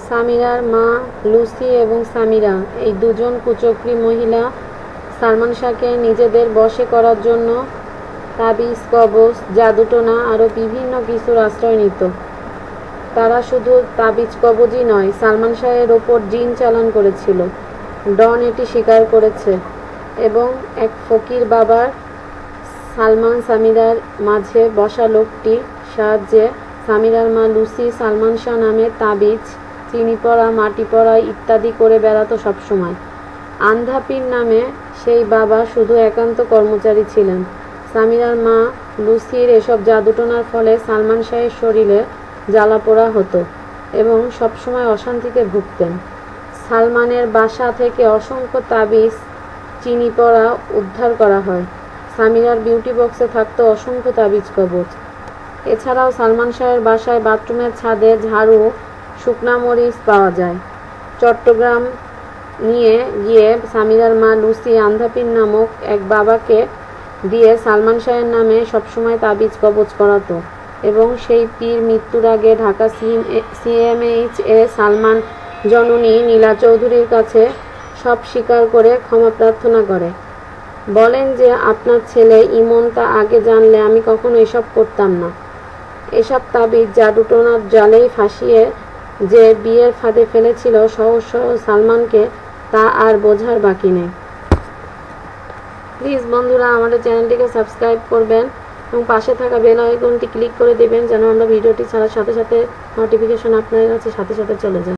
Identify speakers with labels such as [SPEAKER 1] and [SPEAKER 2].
[SPEAKER 1] সামিরার মা লুসি এবং সামিরা এই দুজন কুচক্রী মহিলা সালমান শাহকে নিজেদের বশে করার জন্য তাবিজ, কবজ, জাদুটোনা আরও বিভিন্ন কিছুর আশ্রয় নিত। তারা শুধু তাবিজ কবজই নয়, সালমান শাহের ওপর জিন চালান করেছিল। ডন এটি স্বীকার করেছে এবং এক ফকির বাবার সালমান সামিরার মাঝে বসা লোকটির সাহায্যে সামিরার মা লুসি সালমান শাহ নামে তাবিজ, চিনি পড়া, মাটি পড়া ইত্যাদি করে বেড়াত সবসময়। আন্ধাপীর নামে সেই বাবা শুধু একান্ত কর্মচারী ছিলেন। সামিরার মা লুসির এসব জাদুটোনার ফলে সালমান শাহের শরীরে জ্বালাপোড়া হতো এবং সবসময় অশান্তিতে ভুগতেন। সালমানের বাসা থেকে অসংখ্য তাবিজ, চিনি পড়া উদ্ধার করা হয়। সামিরার বিউটি বক্সে থাকতো অসংখ্য তাবিজ কবজ। এছাড়াও সালমান শাহের বাসায় বাথরুমের ছাদে ঝাড়ু, শুকনা মরিচ পাওয়া যায়। চট্টগ্রাম নিয়ে গিয়ে সামিরার মা লুসি আন্ধাপীর নামক এক বাবাকে দিয়ে সালমান শাহের নামে সবসময় তাবিজ কবজ করাতো এবং সেই পীর মৃত্যুর আগে ঢাকা সিএমএইচ এ সালমান জননী নীলা চৌধুরীর কাছে সব স্বীকার করে ক্ষমা প্রার্থনা করে। বলেন যে, আপনার ছেলে ইমন তা আগে জানলে আমি কখনো এসব করতাম না। এসব তাবিজ জাদুটোনার জালেই ফাঁসিয়ে যে বিয়ের ফাঁদে ফেলেছিল সহজ সহজ সালমানকে, তা আর বোঝার বাকি নেই। প্লিজ বন্ধুরা, আমাদের চ্যানেলটিকে সাবস্ক্রাইব করবেন এবং পাশে থাকা বেল আইকনটি ক্লিক করে দেবেন যেন আমরা ভিডিওটি ছাড়ার সাথে সাথে নোটিফিকেশন আপনাদের কাছে সাথে সাথে চলে যায়।